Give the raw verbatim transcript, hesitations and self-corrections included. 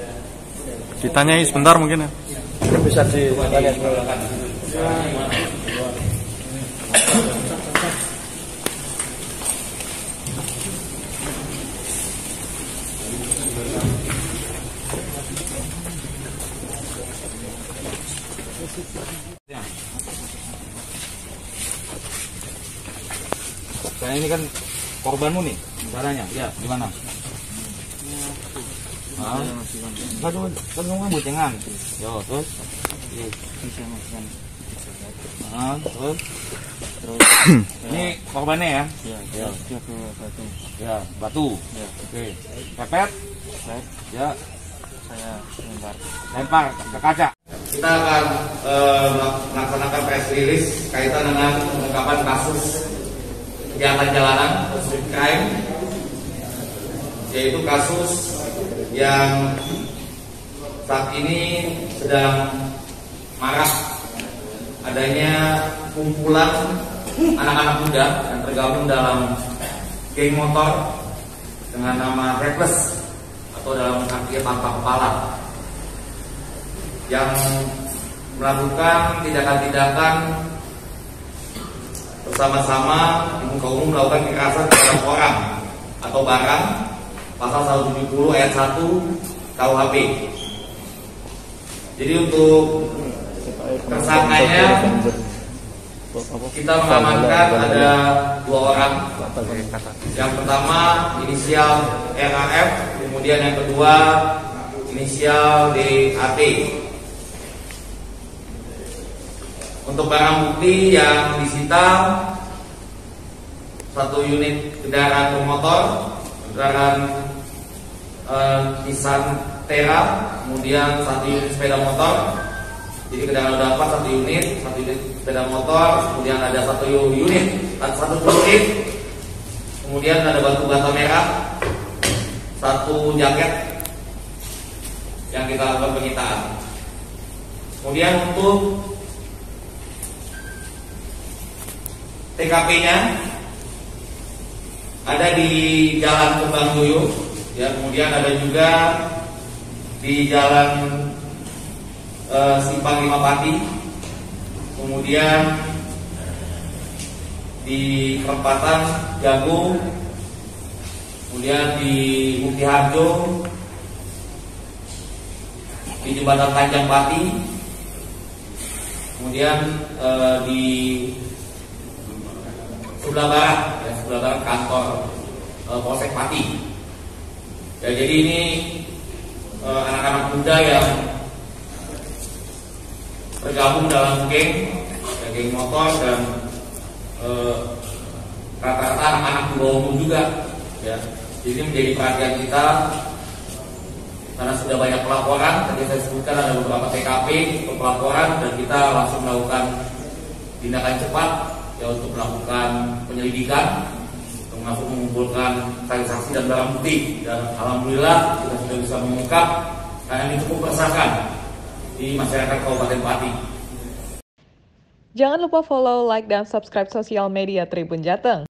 Ditanyai sebentar mungkin ya. Bisa ditanya sebentar. Saya ini kan korbanmu nih, caranya, ya gimana? Ah, kan kamu boncengan, yo terus, ah terus, terus, ini korbannya ya? Ya, ya, ya batu, ya batu, ya, oke, pepet, ya, saya lempar, lempar ke kaca. Kita akan uh, melaksanakan press release kaitan dengan pengungkapan kasus kejahatan jalanan, street crime, yaitu kasus yang saat ini sedang marak adanya kumpulan anak-anak muda yang tergabung dalam geng motor dengan nama Reckless atau dalam arti tanpa kepala, yang melakukan tindakan-tindakan bersama-sama di muka umum melakukan kekerasan terhadap orang atau barang, pasal seratus tujuh puluh ayat satu K U H P. Jadi untuk tersangkanya kita mengamankan ada dua orang. Yang pertama inisial R A F, kemudian yang kedua inisial D A T. Untuk barang bukti yang disita, satu unit kendaraan bermotor, kendaraan eh, Nissan Terra, kemudian satu unit sepeda motor. Jadi kendaraan roda empat satu unit, satu unit sepeda motor, kemudian ada satu unit, satu unit, kemudian ada batu bata merah, satu jaket yang kita lakukan penyitaan. Kemudian untuk T K P-nya ada di Jalan Kembang Joyo, ya, kemudian ada juga di Jalan e, Simpang Lima Pati, kemudian di perempatan Jagung, kemudian di Bukti Harjo, di Jembatan Tanjang Pati, kemudian e, di sebelah barat, ya, sebelah barat kantor e, Polsek Pati. Ya, jadi ini e, anak-anak muda yang tergabung dalam geng, ya, geng motor, dan e, rata-rata anak-anak di bawah umur juga. Ya, jadi menjadi perhatian kita karena sudah banyak pelaporan. Tadi saya sebutkan ada beberapa T K P untuk pelaporan, dan kita langsung melakukan tindakan cepat, ya, untuk melakukan penyelidikan, termasuk mengumpulkan saksi-saksi dan barang bukti. Dan alhamdulillah kita sudah bisa mengungkap karena ini cukup meresahkan di masyarakat Kabupaten Pati. Jangan lupa follow, like, dan subscribe sosial media Tribun Jateng.